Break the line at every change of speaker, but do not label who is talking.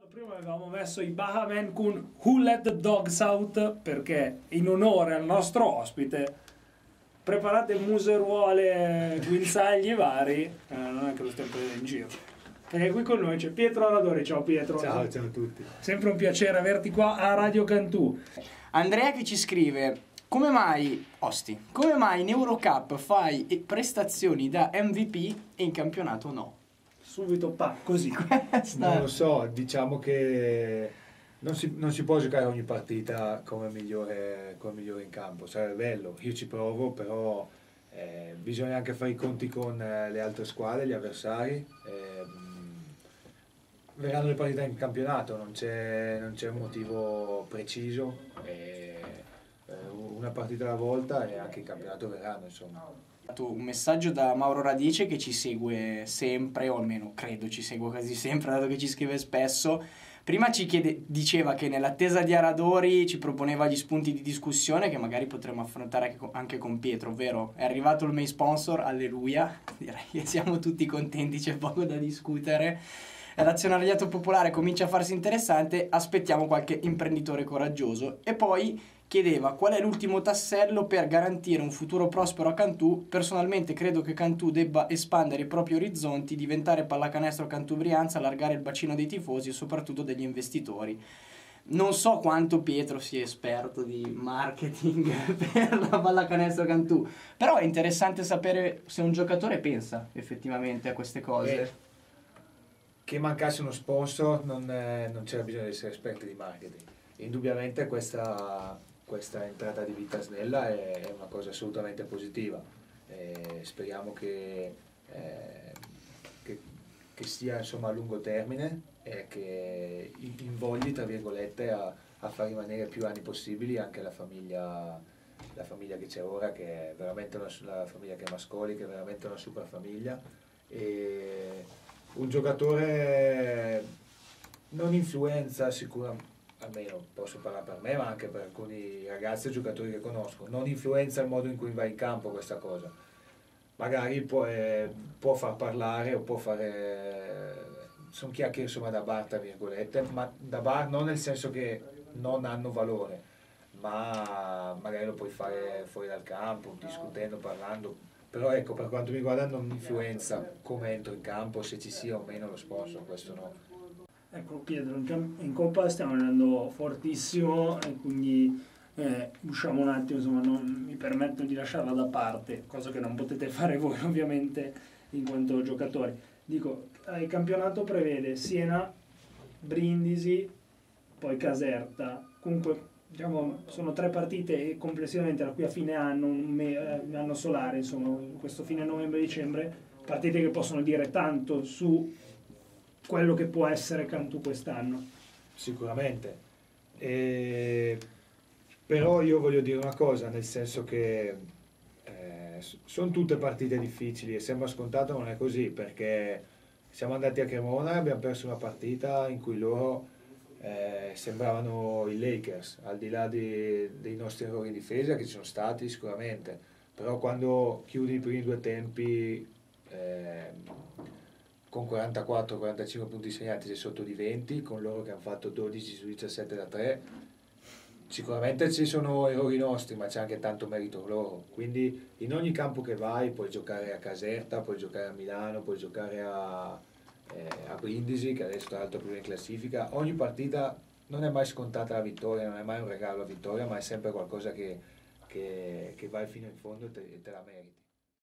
Prima avevamo messo i Bahamen con Who Let the Dogs Out perché in onore al nostro ospite preparate museruole, guinzagli vari, non è che lo stiamo prendendo in giro, perché qui con noi c'è Pietro Aradori. Ciao Pietro.
Ciao a tutti.
Sempre un piacere averti qua a Radio Cantù.
Andrea che ci scrive: come mai in Eurocup fai prestazioni da MVP e in campionato no?
Subito così.
Non lo so, diciamo che non si può giocare ogni partita come migliore in campo. Sarebbe bello, io ci provo, però bisogna anche fare i conti con le altre squadre, gli avversari. Verranno le partite in campionato, non c'è un motivo preciso, una partita alla volta e anche in campionato verranno, insomma.
Un messaggio da Mauro Radice che ci segue sempre, o almeno credo ci segua quasi sempre, dato che ci scrive spesso. Prima diceva che nell'attesa di Aradori ci proponeva gli spunti di discussione che magari potremmo affrontare anche con Pietro, ovvero è arrivato il main sponsor, alleluia, direi che siamo tutti contenti, c'è poco da discutere. L'azionariato popolare comincia a farsi interessante, aspettiamo qualche imprenditore coraggioso. E poi chiedeva qual è l'ultimo tassello per garantire un futuro prospero a Cantù. Personalmente credo che Cantù debba espandere i propri orizzonti, diventare pallacanestro Cantù Brianza, allargare il bacino dei tifosi e soprattutto degli investitori. Non so quanto Pietro sia esperto di marketing per la pallacanestro Cantù, però è interessante sapere se un giocatore pensa effettivamente a queste cose.
Che mancasse uno sponsor non c'era bisogno di essere esperti di marketing. Indubbiamente questa entrata di vita snella è una cosa assolutamente positiva. Speriamo che sia, insomma, a lungo termine e che invogli, tra virgolette, a far rimanere più anni possibili anche la famiglia che c'è ora, che è veramente la famiglia che è Mascoli, che è veramente una super famiglia. Un giocatore non influenza sicuramente, almeno posso parlare per me, ma anche per alcuni ragazzi e giocatori che conosco, non influenza il modo in cui va in campo questa cosa. Magari può far parlare o può fare, sono chiacchiere, insomma, da bar, tra virgolette, ma da bar non nel senso che non hanno valore, ma magari lo puoi fare fuori dal campo, discutendo, parlando. Però ecco, per quanto mi riguarda non influenza come entro in campo, se ci sia o meno lo sponsor, questo no.
Ecco Pietro, in Coppa stiamo andando fortissimo e quindi usciamo un attimo, insomma, non mi permetto di lasciarla da parte, cosa che non potete fare voi ovviamente in quanto giocatori. Dico, il campionato prevede Siena, Brindisi, poi Caserta, comunque diciamo sono 3 partite complessivamente da qui a fine anno, un anno solare, insomma, questo fine novembre-dicembre, partite che possono dire tanto su quello che può essere Cantù quest'anno.
Sicuramente, però io voglio dire una cosa, nel senso che sono tutte partite difficili e sembra scontato, non è così, perché siamo andati a Cremona e abbiamo perso una partita in cui loro sembravano i Lakers, al di là dei nostri errori in difesa, che ci sono stati sicuramente, però quando chiudi i primi 2 tempi con 44-45 punti segnati sei sotto di 20, con loro che hanno fatto 12 su 17 da 3, sicuramente ci sono errori nostri, ma c'è anche tanto merito loro. Quindi in ogni campo che vai puoi giocare a Caserta, puoi giocare a Milano, puoi giocare a Brindisi, che adesso tra l'altro è prima in classifica. Ogni partita non è mai scontata la vittoria, non è mai un regalo la vittoria, ma è sempre qualcosa che vai fino in fondo e te la meriti.